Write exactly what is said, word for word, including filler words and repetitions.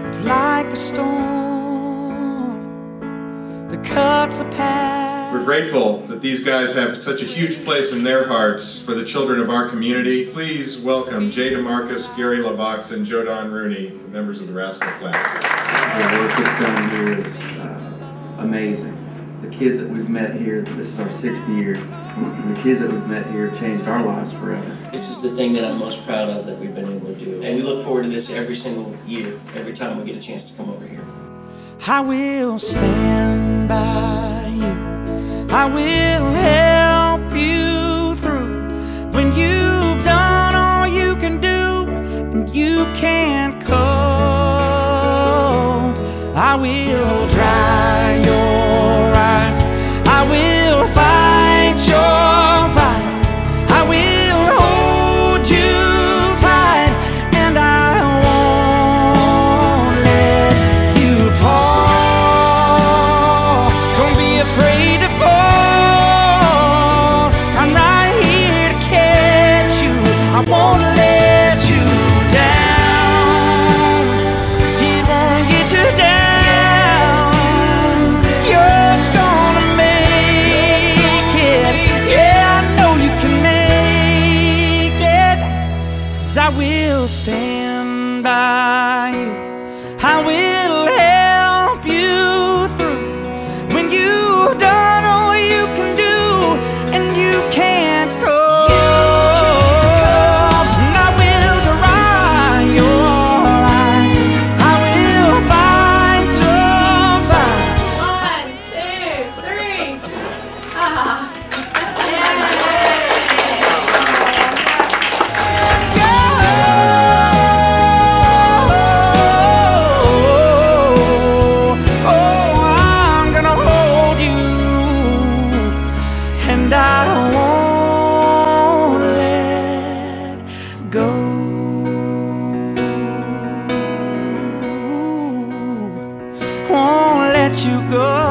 It's like a storm that cuts a path. We're grateful that these guys have such a huge place in their hearts for the children of our community. Please welcome Jay DeMarcus, Gary LaVox, and Joe Don Rooney, members of the Rascal Flatts. The work that's done here is uh, amazing. The kids that we've met here, this is our sixth year, and the kids that we've met here changed our lives forever. This is the thing that I'm most proud of that we've been able to do. And we look forward to this every single year, every time we get a chance to come over here. I will stand by you. I will help you through when you've done all you can do and you can't cope. I will dry your eyes. I will fight your fight. I will hold you tight, and I won't let you fall. Don't be afraid to fall. I'm right here to catch you. I won't let you down. It won't get you down. You're gonna make it. Yeah, I know you can make it. 'Cause I will stand by you. I will help you through when you've done all you can do and you can't go. And I will dry your eyes. I will fight your fight. One, two, three. Ah. Oh, I'm gonna hold you, and I won't let go. Won't let you go.